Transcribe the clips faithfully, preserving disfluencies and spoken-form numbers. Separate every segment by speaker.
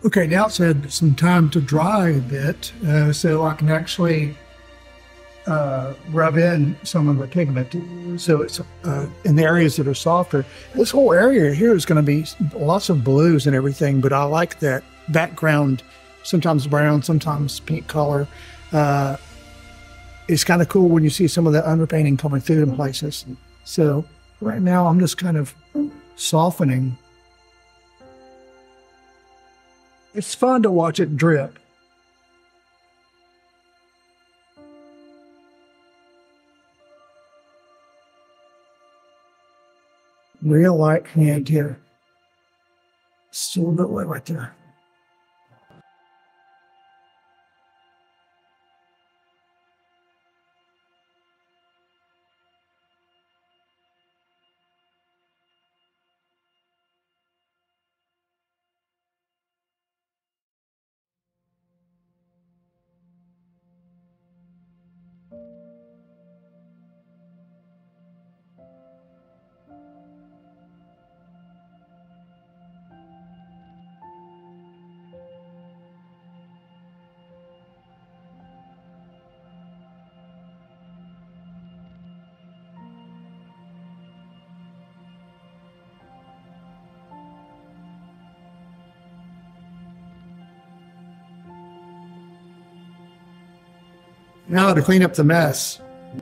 Speaker 1: Okay, now it's had some time to dry a bit, uh, so I can actually uh, rub in some of the pigment. So it's uh, in the areas that are softer. This whole area here is going to be lots of blues and everything, but I like that background, sometimes brown, sometimes pink color. Uh, it's kind of cool when you see some of the underpainting coming through in places. So right now I'm just kind of softening. It's fun to watch it drip. Real light hand here. Still a bit wet right there. Now to clean up the mess.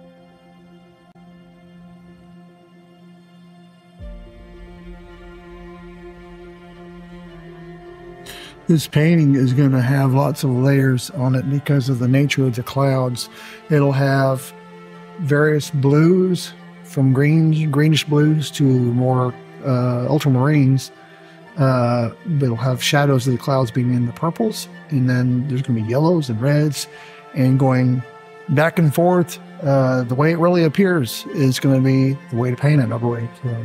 Speaker 1: This painting is going to have lots of layers on it because of the nature of the clouds. It'll have various blues, from greens, greenish blues to more uh, ultramarines. Uh, it'll have shadows of the clouds being in the purples, and then there's going to be yellows and reds, and going back and forth. Uh, the way it really appears is going to be the way to paint it, I believe. So.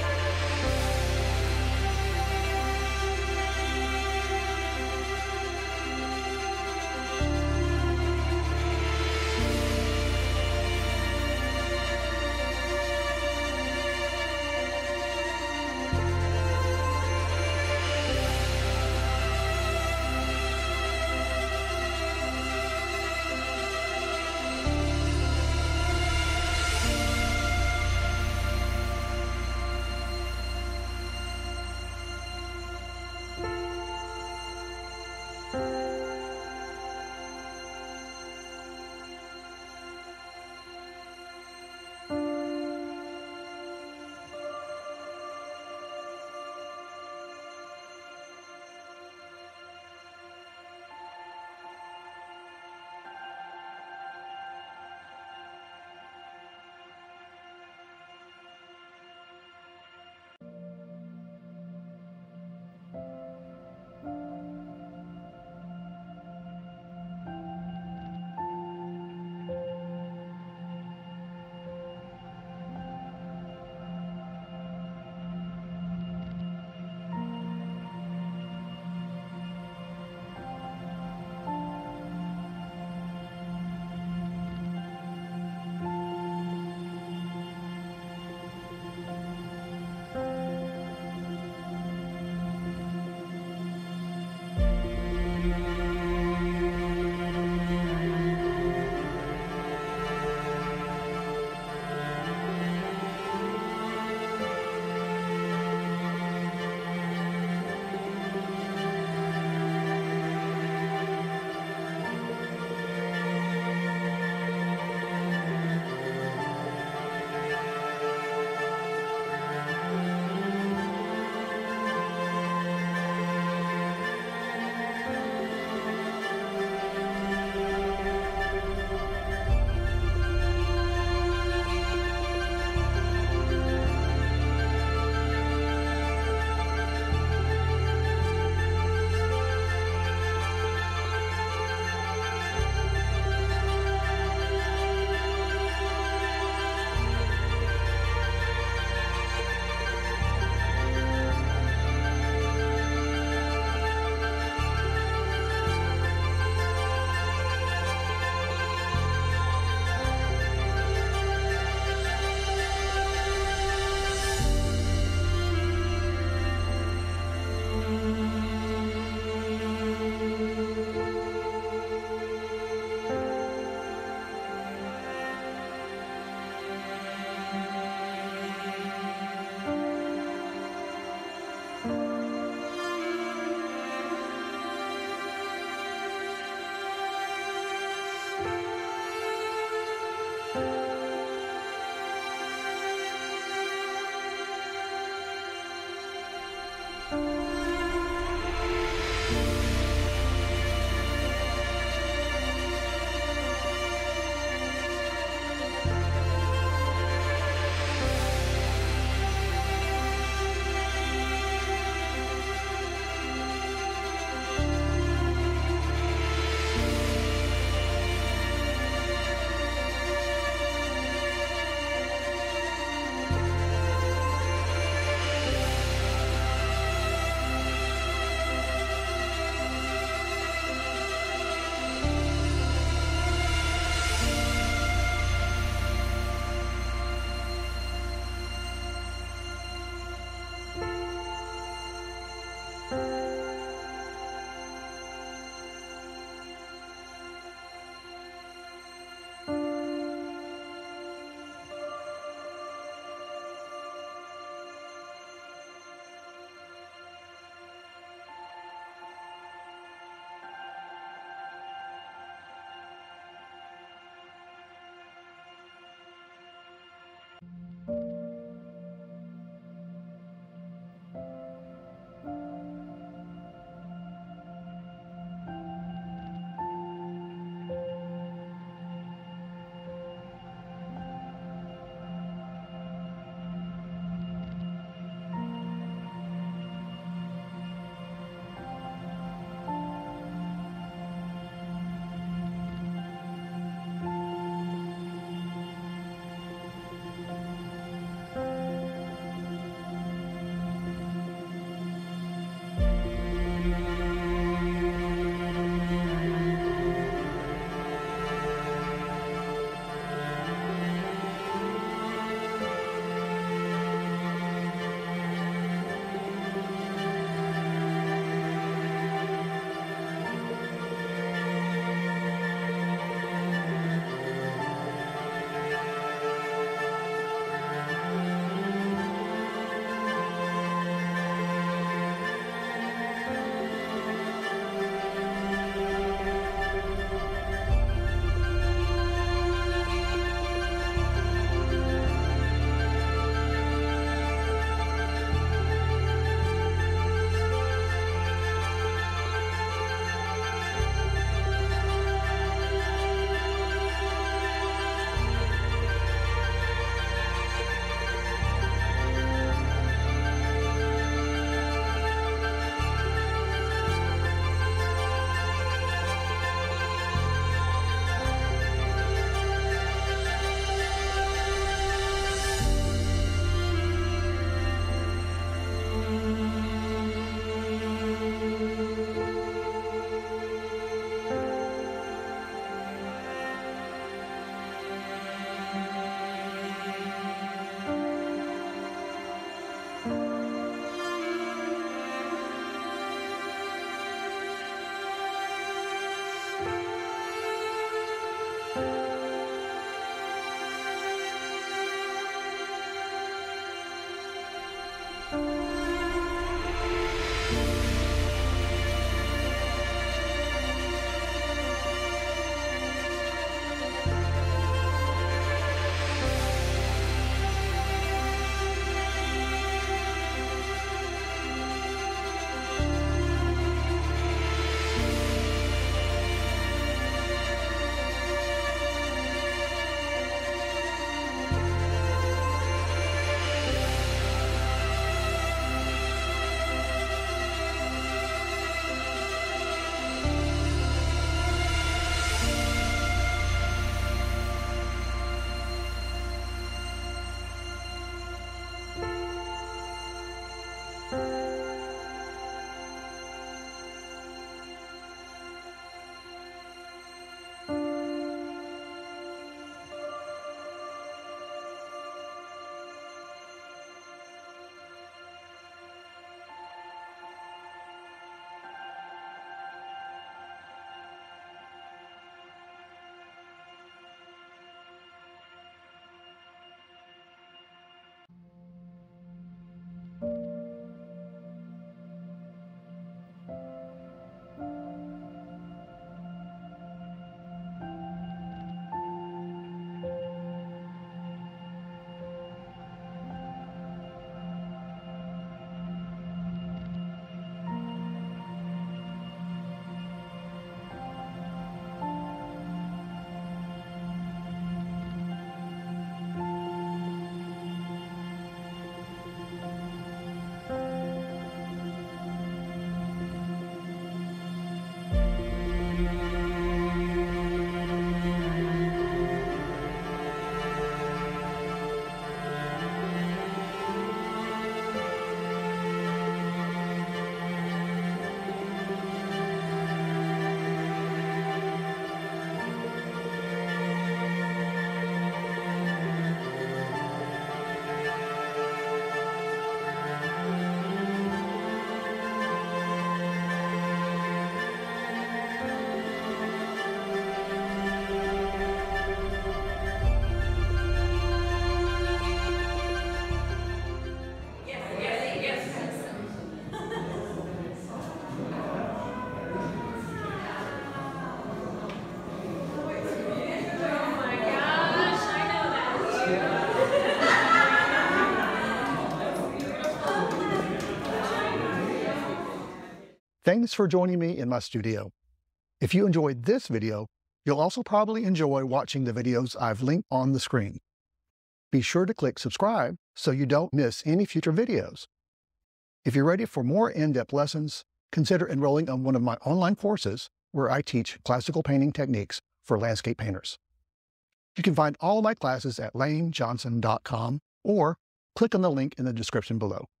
Speaker 2: Thanks for joining me in my studio. If you enjoyed this video, you'll also probably enjoy watching the videos I've linked on the screen. Be sure to click subscribe so you don't miss any future videos. If you're ready for more in-depth lessons, consider enrolling on one of my online courses where I teach classical painting techniques for landscape painters. You can find all my classes at layne johnson dot com or click on the link in the description below.